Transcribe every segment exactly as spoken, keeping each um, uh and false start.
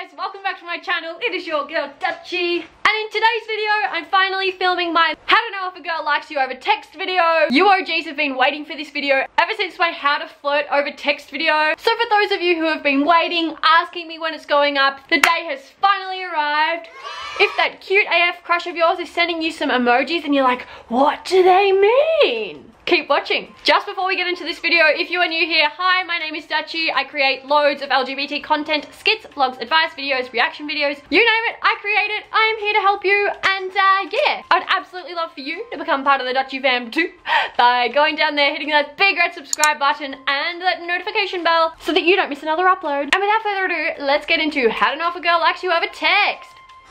guys, welcome back to my channel. It is your girl Dutchy, and in today's video I'm finally filming my how to know if a girl likes you over text video. You O Gs have been waiting for this video ever since my how to flirt over text video. So for those of you who have been waiting, asking me when it's going up, the day has finally arrived. If that cute A F crush of yours is sending you some emojis and you're like, what do they mean? Keep watching. Just before we get into this video, if you are new here, hi, my name is Dutchy. I create loads of L G B T content, skits, vlogs, advice videos, reaction videos, you name it, I create it. I am here to help you, and uh, yeah, I'd absolutely love for you to become part of the Dutchy fam too by going down there, hitting that big red subscribe button and that notification bell so that you don't miss another upload. And without further ado, let's get into how to know if a girl likes you over text.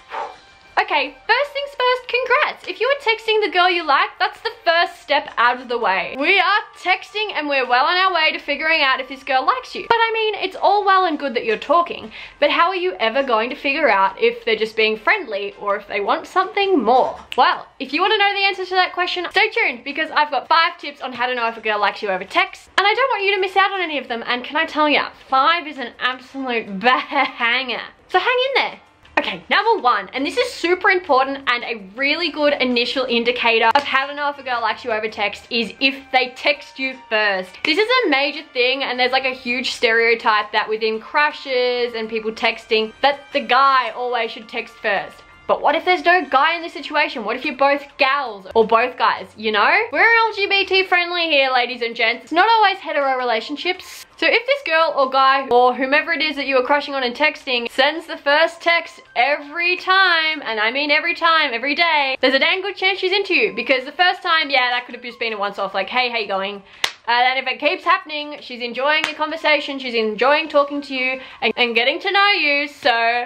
Okay, first things first, congrats. If you are texting the girl you like, that's the first step out of the way. We are texting and we're well on our way to figuring out if this girl likes you. But I mean, it's all well and good that you're talking, but how are you ever going to figure out if they're just being friendly or if they want something more? Well, if you want to know the answer to that question, stay tuned because I've got five tips on how to know if a girl likes you over text, and I don't want you to miss out on any of them. And can I tell you, five is an absolute banger. So hang in there. Okay, number one, and this is super important and a really good initial indicator of how to know if a girl likes you over text is if they text you first. This is a major thing, and there's like a huge stereotype that within crushes and people texting that the guy always should text first. But what if there's no guy in this situation? What if you're both gals or both guys, you know? We're L G B T friendly here, ladies and gents. It's not always hetero relationships. So if this girl or guy or whomever it is that you are crushing on and texting sends the first text every time, and I mean every time, every day, there's a dang good chance she's into you. Because the first time, yeah, that could have just been a once-off, like, hey, how you going? And then if it keeps happening, she's enjoying the conversation, she's enjoying talking to you and, and getting to know you, so...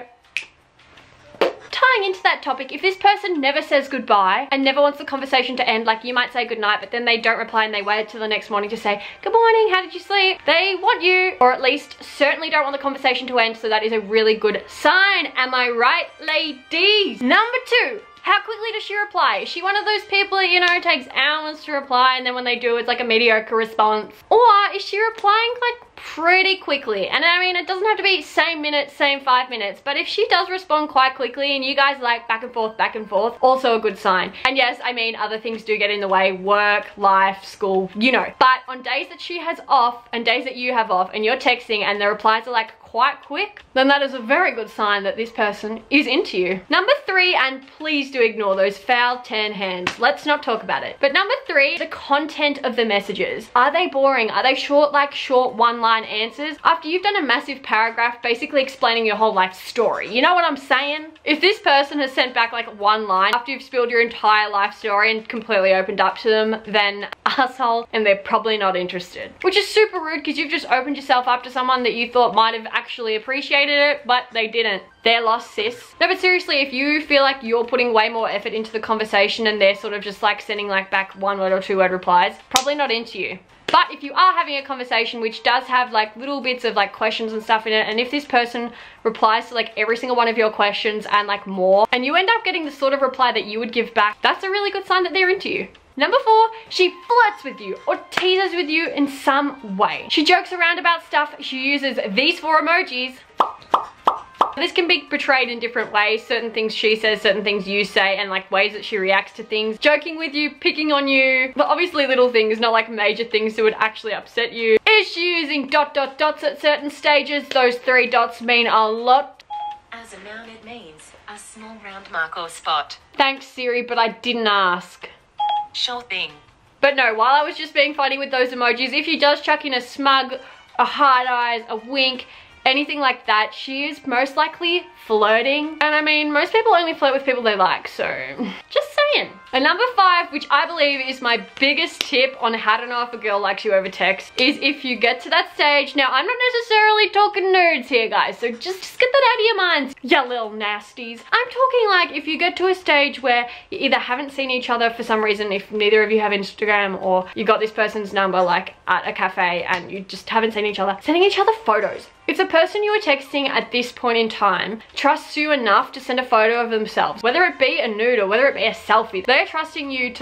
Tying into that topic, if this person never says goodbye and never wants the conversation to end, like you might say goodnight, but then they don't reply and they wait till the next morning to say, good morning, how did you sleep? They want you, or at least certainly don't want the conversation to end, so that is a really good sign. Am I right, ladies? Number two. How quickly does she reply? Is she one of those people that, you know, takes hours to reply and then when they do, it's like a mediocre response? Or is she replying like pretty quickly? And I mean, it doesn't have to be same minute, same five minutes, but if she does respond quite quickly and you guys like back and forth, back and forth, also a good sign. And yes, I mean, other things do get in the way, work, life, school, you know. But on days that she has off and days that you have off and you're texting and the replies are like quite quick, then that is a very good sign that this person is into you. Number three, and please do ignore those foul tan hands. Let's not talk about it. But number three, the content of the messages. Are they boring? Are they short, like short one-line answers? After you've done a massive paragraph basically explaining your whole life story. You know what I'm saying? If this person has sent back like one line after you've spilled your entire life story and completely opened up to them, then asshole, and they're probably not interested. Which is super rude because you've just opened yourself up to someone that you thought might have actually appreciated it, but they didn't. They're lost, sis. No, but seriously, if you feel like you're putting way more effort into the conversation and they're sort of just like sending like back one word or two word replies, probably not into you. But if you are having a conversation which does have like little bits of like questions and stuff in it, and if this person replies to like every single one of your questions and like more, and you end up getting the sort of reply that you would give back, that's a really good sign that they're into you. Number four, she flirts with you or teases with you in some way. She jokes around about stuff. She uses these four emojis. This can be portrayed in different ways. Certain things she says, certain things you say, and like ways that she reacts to things. Joking with you, picking on you, but obviously little things, not like major things that would actually upset you. Is she using dot dot dots at certain stages? Those three dots mean a lot. As a noun, it means a small round mark or spot. Thanks, Siri, but I didn't ask. Sure thing. But no, while I was just being funny with those emojis, if she does chuck in a smug, a hard eyes, a wink, anything like that, she is most likely flirting. And I mean, most people only flirt with people they like, so just saying. And number five, which I believe is my biggest tip on how to know if a girl likes you over text, is if you get to that stage. Now, I'm not necessarily talking nudes here, guys, so just, just get that out of your minds, you little nasties. I'm talking like if you get to a stage where you either haven't seen each other for some reason, if neither of you have Instagram, or you got this person's number like at a cafe and you just haven't seen each other, sending each other photos. If the person you are texting at this point in time trusts you enough to send a photo of themselves, whether it be a nude or whether it be a selfie, they're trusting you to like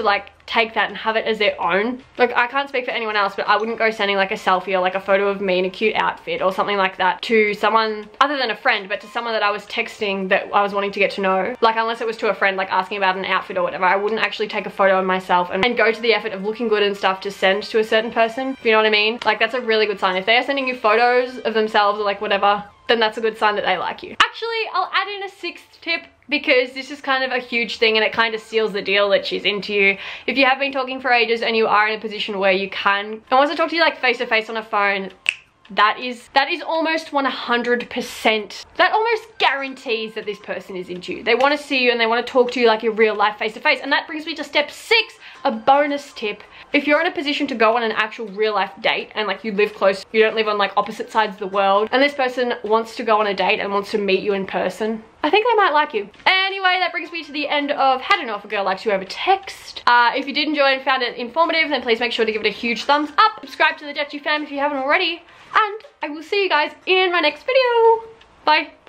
take that and have it as their own. Like, I can't speak for anyone else, but I wouldn't go sending like a selfie or like a photo of me in a cute outfit or something like that to someone other than a friend, but to someone that I was texting that I was wanting to get to know. Like, unless it was to a friend, like asking about an outfit or whatever, I wouldn't actually take a photo of myself and, and go to the effort of looking good and stuff to send to a certain person, if you know what I mean. Like, that's a really good sign. If they are sending you photos of themselves or like whatever, then that's a good sign that they like you. Actually, I'll add in a sixth tip, because this is kind of a huge thing and it kind of seals the deal that she's into you. If you have been talking for ages and you are in a position where you can and wants to talk to you like face to face on a phone, that is that is almost one hundred percent, that almost guarantees that this person is into you. They want to see you and they want to talk to you like your real life face to face. And that brings me to step six, a bonus tip. If you're in a position to go on an actual real life date and like you live close, you don't live on like opposite sides of the world, and this person wants to go on a date and wants to meet you in person, I think they might like you. Anyway, that brings me to the end of how to know if a girl likes you over text. Uh, if you did enjoy and found it informative, then please make sure to give it a huge thumbs up. Subscribe to the Dutchy fam if you haven't already. And I will see you guys in my next video. Bye.